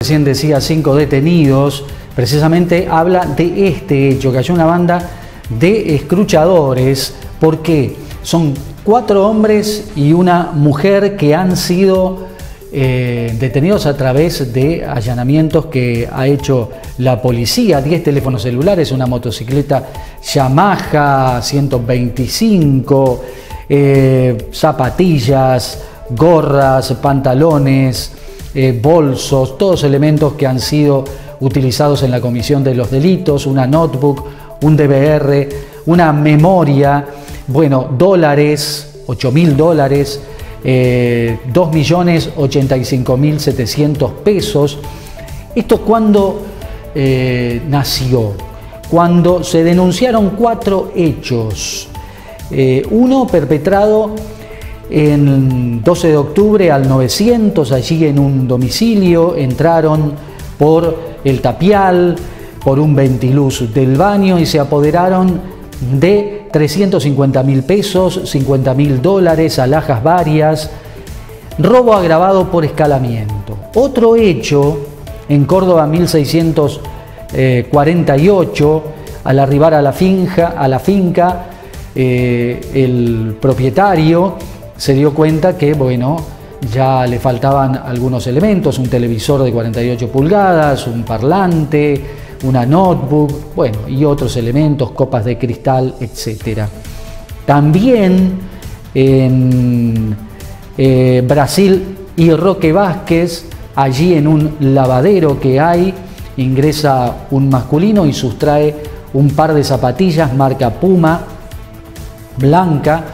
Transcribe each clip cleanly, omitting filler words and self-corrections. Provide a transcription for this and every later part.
Recién decía 5 detenidos, precisamente habla de este hecho, que hay una banda de escruchadores. ¿Por qué? Son 4 hombres y una mujer que han sido detenidos a través de allanamientos que ha hecho la policía. 10 teléfonos celulares, una motocicleta Yamaha 125, zapatillas, gorras, pantalones, bolsos, todos elementos que han sido utilizados en la comisión de los delitos, una notebook, un DVR, una memoria, bueno, dólares, $8.000, 2.085.700 pesos. ¿Esto cuándo nació? Cuando se denunciaron 4 hechos. Uno perpetrado en 12 de octubre al 900, allí en un domicilio. Entraron por el tapial, por un ventiluz del baño y se apoderaron de 350.000 pesos, $50.000, alhajas varias. Robo agravado por escalamiento. Otro hecho en Córdoba 1648, al arribar a la finca, el propietario se dio cuenta que, bueno, ya le faltaban algunos elementos: un televisor de 48 pulgadas, un parlante, una notebook, bueno, y otros elementos, copas de cristal, etc. También en Brasil y Roque Vázquez, allí en un lavadero que hay, ingresa un masculino y sustrae un par de zapatillas marca Puma, blanca,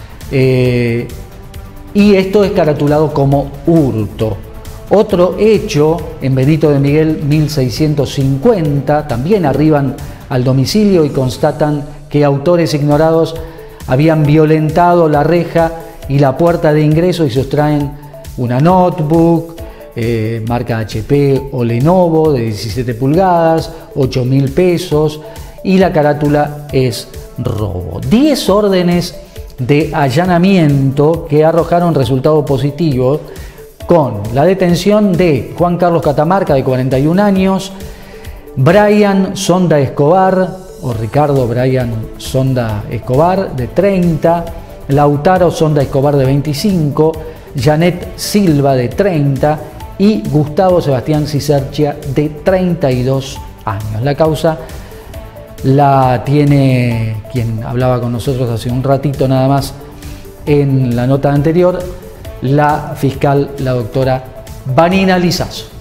y esto es caratulado como hurto. Otro hecho en Benito de Miguel 1650, también arriban al domicilio y constatan que autores ignorados habían violentado la reja y la puerta de ingreso y sustraen una notebook marca HP o Lenovo de 17 pulgadas, 8.000 pesos, y la carátula es robo. 10 órdenes de allanamiento que arrojaron resultado positivo, con la detención de Juan Carlos Catamarca, de 41 años, Brian Sonda Escobar, o Ricardo Brian Sonda Escobar, de 30, Lautaro Sonda Escobar, de 25, Janet Silva, de 30, y Gustavo Sebastián Cisercia, de 32 años. La causa la tiene quien hablaba con nosotros hace un ratito nada más en la nota anterior, la fiscal, la doctora Vanina Lizazo.